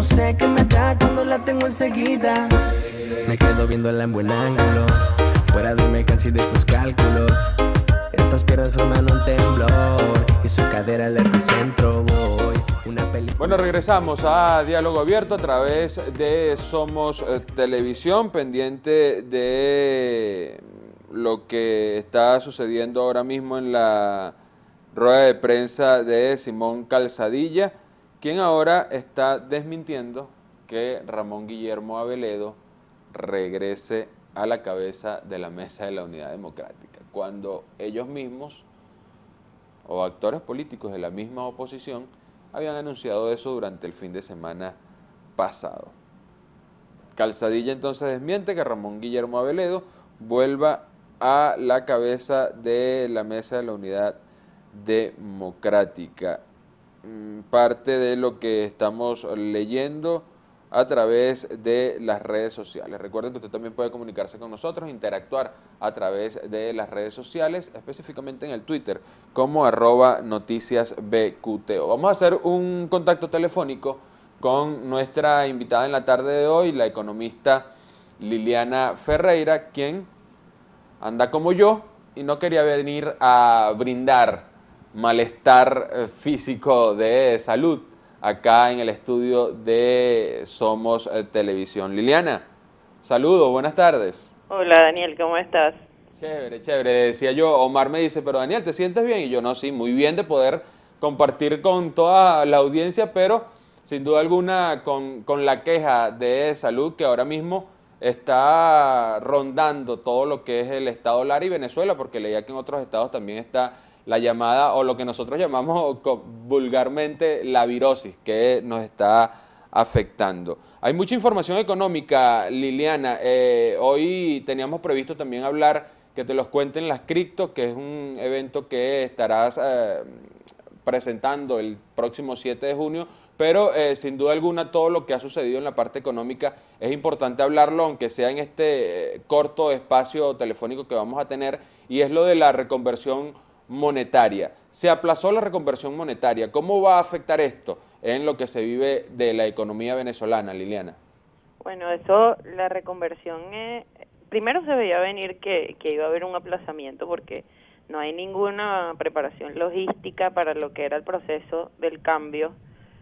no sé qué me da cuando la tengo enseguida. Me quedo viéndola en buen ángulo, fuera de mi alcance y de sus cálculos. Esas piernas forman un temblor y su cadera el epicentro. Voy, una película. Bueno, regresamos a Diálogo Abierto a través de Somos Televisión, pendiente de lo que está sucediendo ahora mismo en la rueda de prensa de Simón Calzadilla, quien ahora está desmintiendo que Ramón Guillermo Aveledo regrese a la cabeza de la Mesa de la Unidad Democrática, cuando ellos mismos o actores políticos de la misma oposición habían anunciado eso durante el fin de semana pasado. Calzadilla entonces desmiente que Ramón Guillermo Aveledo vuelva a la cabeza de la Mesa de la Unidad Democrática. Parte de lo que estamos leyendo a través de las redes sociales. Recuerden que usted también puede comunicarse con nosotros, interactuar a través de las redes sociales, específicamente en el Twitter, como @noticiasbqto. Vamos a hacer un contacto telefónico con nuestra invitada en la tarde de hoy, la economista Liliana Ferreira, quien anda como yo y no quería venir a brindar malestar físico de salud acá en el estudio de Somos Televisión. Liliana, saludos, buenas tardes. Hola Daniel, ¿cómo estás? Chévere, chévere. Decía yo, Omar me dice, pero Daniel, ¿te sientes bien? Y yo, no, sí, muy bien de poder compartir con toda la audiencia, pero sin duda alguna con la queja de salud que ahora mismo está rondando todo lo que es el estado Lara y Venezuela, porque leía que en otros estados también está la llamada, o lo que nosotros llamamos vulgarmente la virosis, que nos está afectando. Hay mucha información económica, Liliana. Hoy teníamos previsto también hablar, que te los cuenten las cripto, que es un evento que estarás presentando el próximo 7 de junio, pero sin duda alguna todo lo que ha sucedido en la parte económica es importante hablarlo, aunque sea en este corto espacio telefónico que vamos a tener, y es lo de la reconversión monetaria. Se aplazó la reconversión monetaria. ¿Cómo va a afectar esto en lo que se vive de la economía venezolana, Liliana? Bueno, eso, la reconversión, primero se veía venir que iba a haber un aplazamiento porque no hay ninguna preparación logística para lo que era el proceso del cambio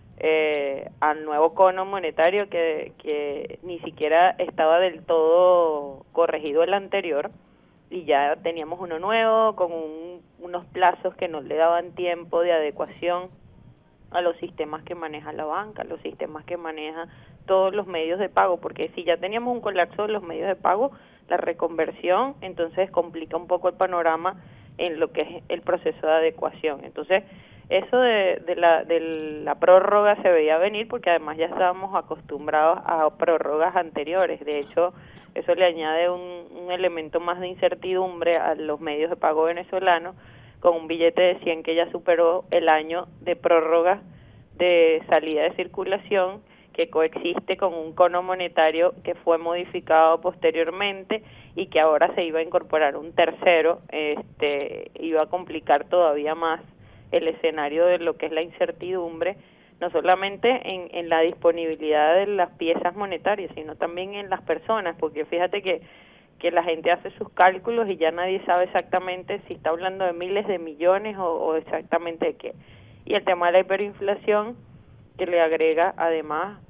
al nuevo cono monetario que ni siquiera estaba del todo corregido el anterior, y ya teníamos uno nuevo con unos plazos que no le daban tiempo de adecuación a los sistemas que maneja la banca, a los sistemas que maneja todos los medios de pago, porque si ya teníamos un colapso de los medios de pago, la reconversión entonces complica un poco el panorama en lo que es el proceso de adecuación. Entonces, eso de la prórroga se veía venir porque además ya estábamos acostumbrados a prórrogas anteriores. De hecho, eso le añade un elemento más de incertidumbre a los medios de pago venezolanos, con un billete de 100 que ya superó el año de prórroga de salida de circulación, que coexiste con un cono monetario que fue modificado posteriormente y que ahora se iba a incorporar un tercero. Iba a complicar todavía más el escenario de lo que es la incertidumbre, no solamente en la disponibilidad de las piezas monetarias, sino también en las personas, porque fíjate que la gente hace sus cálculos y ya nadie sabe exactamente si está hablando de miles de millones o exactamente de qué. Y el tema de la hiperinflación, que le agrega además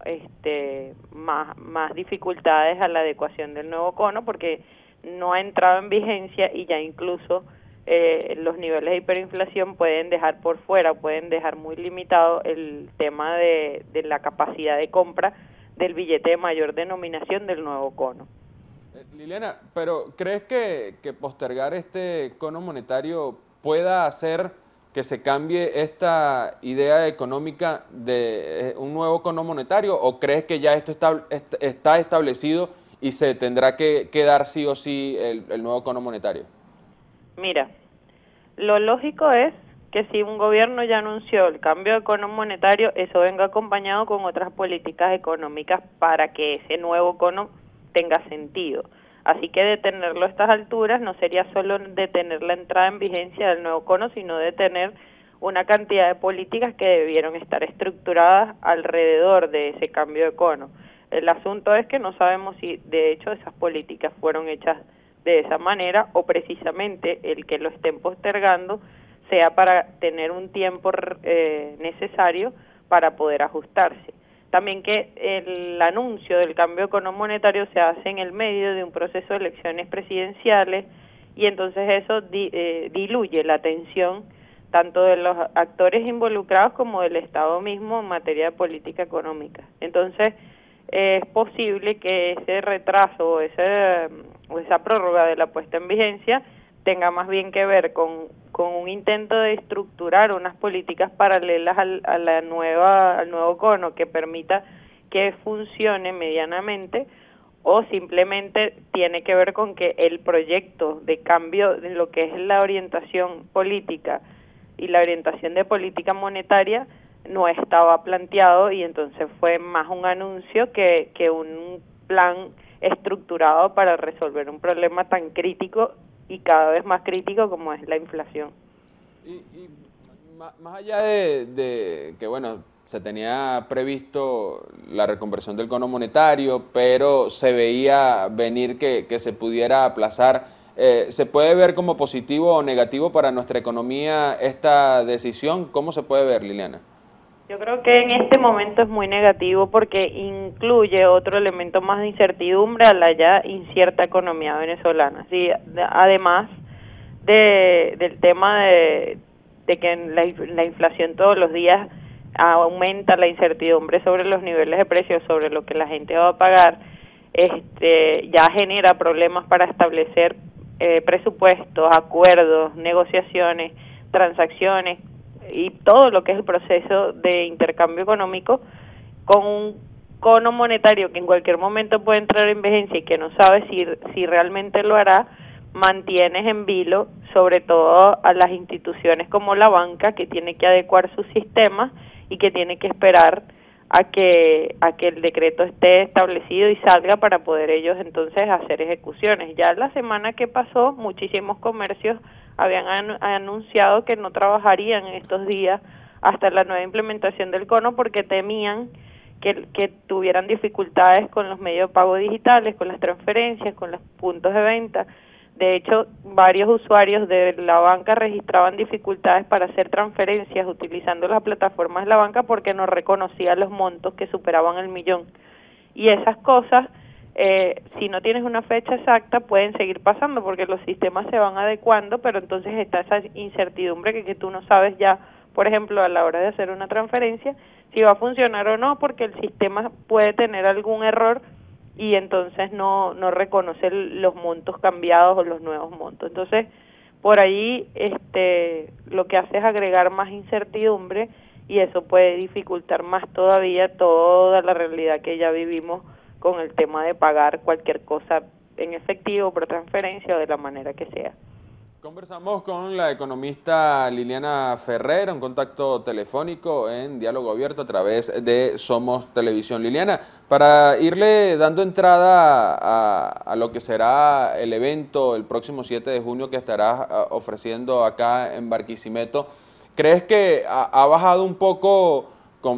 más dificultades a la adecuación del nuevo cono, porque no ha entrado en vigencia y ya incluso los niveles de hiperinflación pueden dejar por fuera, pueden dejar muy limitado el tema de la capacidad de compra del billete de mayor denominación del nuevo cono. Liliana, pero ¿crees que postergar este cono monetario pueda hacer que se cambie esta idea económica de un nuevo cono monetario, o crees que ya esto está establecido y se tendrá que dar sí o sí el nuevo cono monetario? Mira, lo lógico es que si un gobierno ya anunció el cambio de cono monetario, eso venga acompañado con otras políticas económicas para que ese nuevo cono tenga sentido. Así que detenerlo a estas alturas no sería solo detener la entrada en vigencia del nuevo cono, sino detener una cantidad de políticas que debieron estar estructuradas alrededor de ese cambio de cono. El asunto es que no sabemos si de hecho esas políticas fueron hechas de esa manera o precisamente el que lo estén postergando sea para tener un tiempo necesario para poder ajustarse. También que el anuncio del cambio de cono monetario se hace en el medio de un proceso de elecciones presidenciales y entonces eso diluye la atención tanto de los actores involucrados como del Estado mismo en materia de política económica. Entonces, es posible que ese retraso o esa prórroga de la puesta en vigencia tenga más bien que ver con un intento de estructurar unas políticas paralelas al nuevo cono que permita que funcione medianamente, o simplemente tiene que ver con que el proyecto de cambio de lo que es la orientación política y la orientación de política monetaria no estaba planteado y entonces fue más un anuncio que un plan estructurado para resolver un problema tan crítico y cada vez más crítico como es la inflación. Y más allá de que, bueno, se tenía previsto la reconversión del cono monetario, pero se veía venir que se pudiera aplazar, ¿se puede ver como positivo o negativo para nuestra economía esta decisión? ¿Cómo se puede ver, Liliana? Yo creo que en este momento es muy negativo porque incluye otro elemento más de incertidumbre a la ya incierta economía venezolana. Sí, además del tema de que la inflación todos los días aumenta la incertidumbre sobre los niveles de precios, sobre lo que la gente va a pagar, ya genera problemas para establecer presupuestos, acuerdos, negociaciones, transacciones y todo lo que es el proceso de intercambio económico con un cono monetario que en cualquier momento puede entrar en vigencia y que no sabe si realmente lo hará. Mantienes en vilo sobre todo a las instituciones como la banca, que tiene que adecuar sus sistemas y que tiene que esperar a que el decreto esté establecido y salga para poder ellos entonces hacer ejecuciones. Ya la semana que pasó, muchísimos comercios habían anunciado que no trabajarían estos días hasta la nueva implementación del cono porque temían que tuvieran dificultades con los medios de pago digitales, con las transferencias, con los puntos de venta. De hecho, varios usuarios de la banca registraban dificultades para hacer transferencias utilizando las plataformas de la banca porque no reconocían los montos que superaban el millón. Y esas cosas, si no tienes una fecha exacta, pueden seguir pasando porque los sistemas se van adecuando, pero entonces está esa incertidumbre que tú no sabes ya, por ejemplo, a la hora de hacer una transferencia, si va a funcionar o no, porque el sistema puede tener algún error y entonces no reconoce los montos cambiados o los nuevos montos. Entonces, por ahí lo que hace es agregar más incertidumbre y eso puede dificultar más todavía toda la realidad que ya vivimos con el tema de pagar cualquier cosa en efectivo, por transferencia o de la manera que sea. Conversamos con la economista Liliana Ferrer, un contacto telefónico en diálogo abierto a través de Somos Televisión. Liliana, para irle dando entrada a lo que será el evento el próximo 7 de junio que estarás ofreciendo acá en Barquisimeto, ¿crees que ha bajado un poco,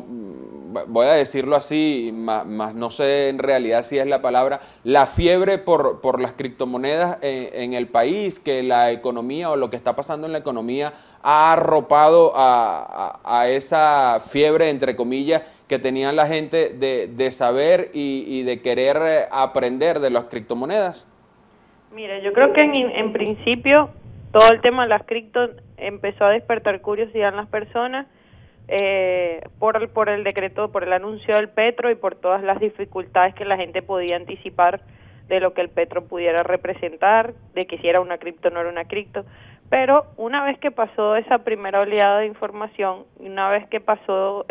voy a decirlo así, más no sé en realidad si es la palabra, la fiebre por las criptomonedas en el país, que la economía o lo que está pasando en la economía ha arropado a esa fiebre, entre comillas, que tenía la gente de saber y de querer aprender de las criptomonedas? Mira, yo creo que en principio todo el tema de las criptos empezó a despertar curiosidad en las personas, por el decreto, por el anuncio del Petro y por todas las dificultades que la gente podía anticipar de lo que el Petro pudiera representar, de que si era una cripto o no era una cripto. Pero una vez que pasó esa primera oleada de información, una vez que pasó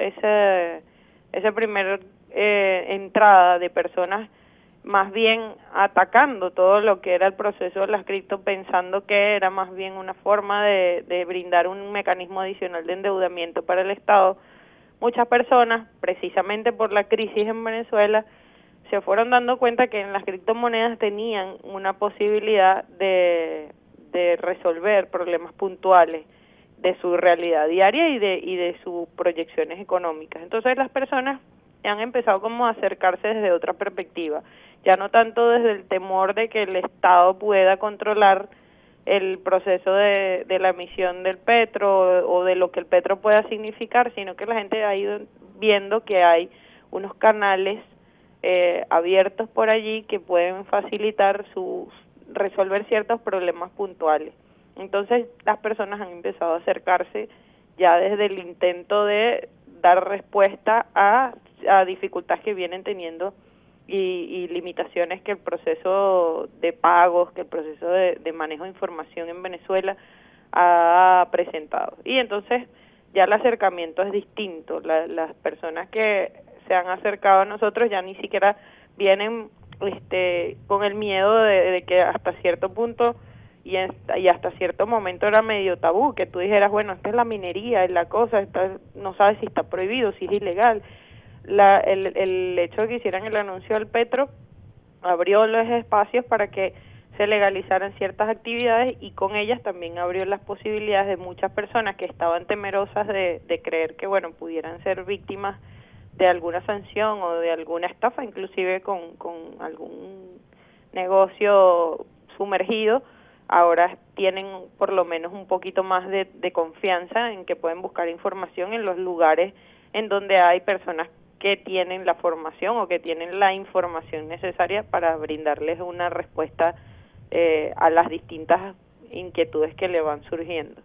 esa primera entrada de personas más bien atacando todo lo que era el proceso de las cripto, pensando que era más bien una forma de brindar un mecanismo adicional de endeudamiento para el Estado, muchas personas, precisamente por la crisis en Venezuela, se fueron dando cuenta que en las criptomonedas tenían una posibilidad de resolver problemas puntuales, de su realidad diaria y de sus proyecciones económicas. Entonces las personas han empezado como a acercarse desde otra perspectiva, ya no tanto desde el temor de que el Estado pueda controlar el proceso de la emisión del petro o de lo que el petro pueda significar, sino que la gente ha ido viendo que hay unos canales abiertos por allí que pueden facilitar resolver ciertos problemas puntuales. Entonces las personas han empezado a acercarse ya desde el intento de dar respuesta a dificultades que vienen teniendo y limitaciones que el proceso de pagos, que el proceso de manejo de información en Venezuela ha presentado. Y entonces ya el acercamiento es distinto. Las personas que se han acercado a nosotros ya ni siquiera vienen con el miedo de que hasta cierto punto y hasta cierto momento era medio tabú, que tú dijeras, bueno, esta es la minería, es la cosa, no sabes si está prohibido, si es ilegal. El hecho de que hicieran el anuncio del petro abrió los espacios para que se legalizaran ciertas actividades y con ellas también abrió las posibilidades de muchas personas que estaban temerosas de creer que, bueno, pudieran ser víctimas de alguna sanción o de alguna estafa, inclusive con algún negocio sumergido. Ahora tienen por lo menos un poquito más de confianza en que pueden buscar información en los lugares en donde hay personas que tienen la formación o que tienen la información necesaria para brindarles una respuesta a las distintas inquietudes que le van surgiendo.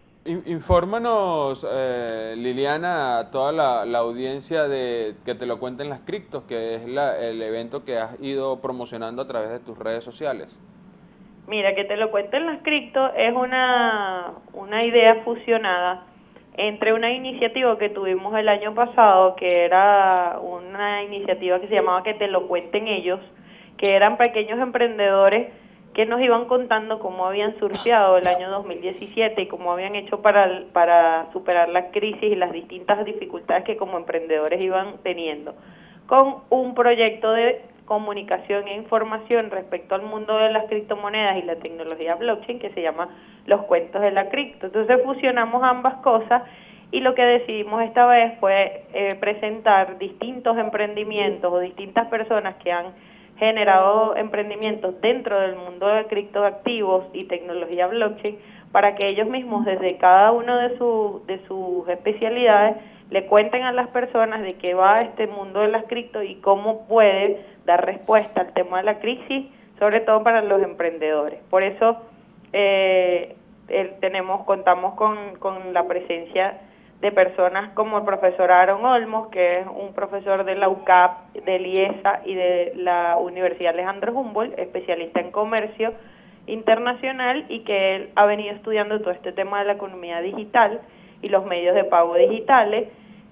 Infórmanos, Liliana, a toda la audiencia de que te lo cuenten las criptos, que es el evento que has ido promocionando a través de tus redes sociales. Mira, que te lo cuenten las criptos es una idea fusionada entre una iniciativa que tuvimos el año pasado, que era una iniciativa que se llamaba Que te lo cuenten ellos, que eran pequeños emprendedores que nos iban contando cómo habían surfeado el año 2017 y cómo habían hecho para superar la crisis y las distintas dificultades que como emprendedores iban teniendo, con un proyecto de comunicación e información respecto al mundo de las criptomonedas y la tecnología blockchain que se llama Los Cuentos de la Cripto. Entonces fusionamos ambas cosas y lo que decidimos esta vez fue presentar distintos emprendimientos o distintas personas que han generado emprendimientos dentro del mundo de criptoactivos y tecnología blockchain para que ellos mismos desde cada uno de sus especialidades le cuenten a las personas de qué va este mundo de las cripto y cómo puede dar respuesta al tema de la crisis, sobre todo para los emprendedores. Por eso contamos con la presencia de personas como el profesor Aaron Olmos, que es un profesor de la UCAP, del IESA y de la Universidad Alejandro Humboldt, especialista en comercio internacional y que él ha venido estudiando todo este tema de la economía digital y los medios de pago digitales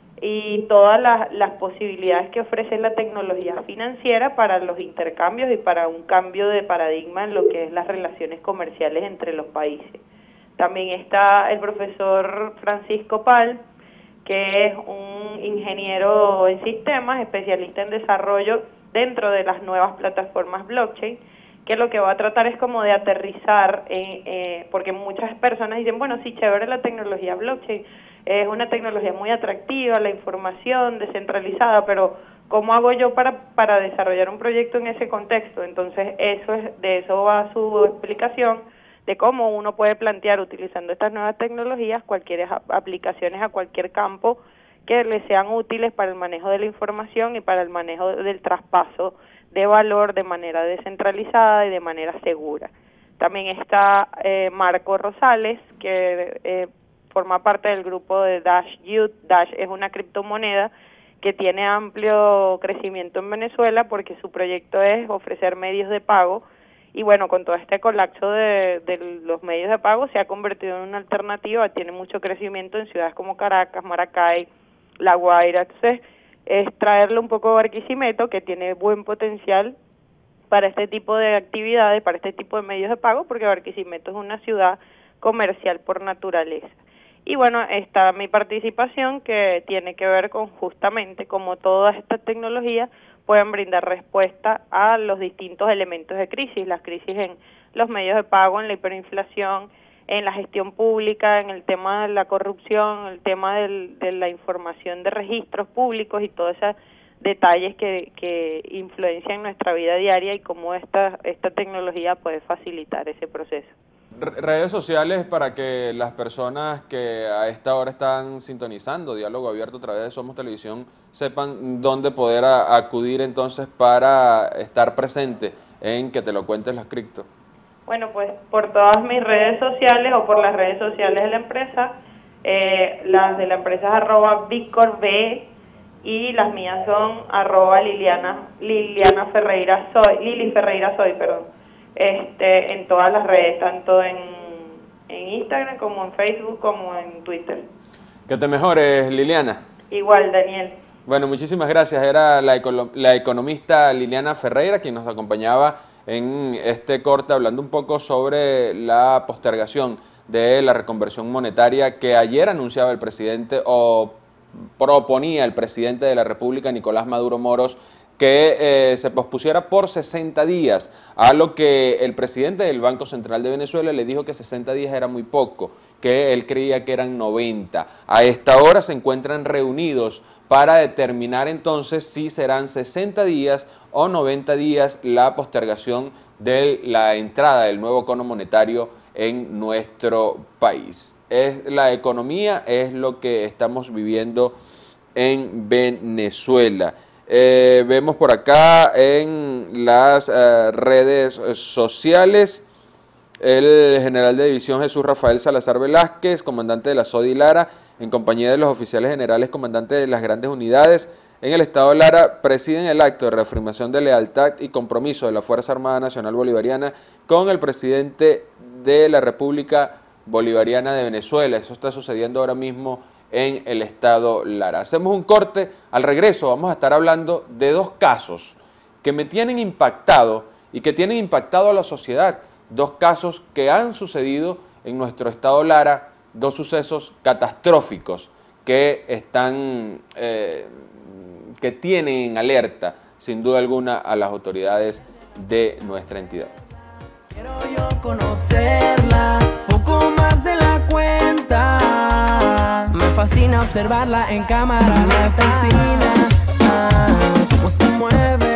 y todas las posibilidades que ofrece la tecnología financiera para los intercambios y para un cambio de paradigma en lo que es las relaciones comerciales entre los países. También está el profesor Francisco Pal, que es un ingeniero en sistemas, especialista en desarrollo dentro de las nuevas plataformas blockchain, que lo que va a tratar es como de aterrizar, porque muchas personas dicen, bueno, sí, chévere la tecnología blockchain, es una tecnología muy atractiva, la información descentralizada, pero ¿cómo hago yo para desarrollar un proyecto en ese contexto? Entonces de eso va su explicación, de cómo uno puede plantear utilizando estas nuevas tecnologías cualquier aplicaciones a cualquier campo que le sean útiles para el manejo de la información y para el manejo del traspaso de valor de manera descentralizada y de manera segura. También está Marco Rosales, que forma parte del grupo de Dash Youth. Dash es una criptomoneda que tiene amplio crecimiento en Venezuela porque su proyecto es ofrecer medios de pago y bueno, con todo este colapso de los medios de pago se ha convertido en una alternativa, tiene mucho crecimiento en ciudades como Caracas, Maracay, La Guaira. Entonces es traerle un poco a Barquisimeto, que tiene buen potencial para este tipo de actividades, para este tipo de medios de pago, porque Barquisimeto es una ciudad comercial por naturaleza. Y bueno, está mi participación, que tiene que ver con justamente cómo todas estas tecnologías pueden brindar respuesta a los distintos elementos de crisis, las crisis en los medios de pago, en la hiperinflación, en la gestión pública, en el tema de la corrupción, el tema de la información de registros públicos y todos esos detalles que influencian nuestra vida diaria y cómo esta tecnología puede facilitar ese proceso. Redes sociales para que las personas que a esta hora están sintonizando Diálogo Abierto a través de Somos Televisión sepan dónde poder acudir entonces para estar presente en Que Te Lo Cuentes las Cripto. Bueno, pues por todas mis redes sociales o por las redes sociales de la empresa, las de la empresa es @ViccorB y las mías son @Liliana Ferreira Soy, Lili Ferreira Soy, perdón. En todas las redes, tanto en Instagram como en Facebook como en Twitter. Que te mejores, Liliana. Igual, Daniel. Bueno, muchísimas gracias. Era la economista Liliana Ferreira quien nos acompañaba en este corte hablando un poco sobre la postergación de la reconversión monetaria que ayer anunciaba el presidente o proponía el presidente de la República, Nicolás Maduro Moros, que se pospusiera por 60 días, a lo que el presidente del Banco Central de Venezuela le dijo que 60 días era muy poco, que él creía que eran 90. A esta hora se encuentran reunidos para determinar entonces si serán 60 días o 90 días la postergación de la entrada del nuevo cono monetario en nuestro país. La economía es lo que estamos viviendo en Venezuela. Vemos por acá en las redes sociales el general de división Jesús Rafael Salazar Velázquez, comandante de la SODI Lara, en compañía de los oficiales generales comandantes de las grandes unidades en el estado de Lara, presiden el acto de reafirmación de lealtad y compromiso de la Fuerza Armada Nacional Bolivariana con el presidente de la República Bolivariana de Venezuela. Eso está sucediendo ahora mismo en el estado Lara. Hacemos un corte, al regreso vamos a estar hablando de dos casos que me tienen impactado y que tienen impactado a la sociedad, dos casos que han sucedido en nuestro estado Lara, dos sucesos catastróficos que están, que tienen en alerta sin duda alguna a las autoridades de nuestra entidad. Quiero yo conocerla, poco más de la cuenta. Me fascina observarla en cámara, me fascina cómo se mueve.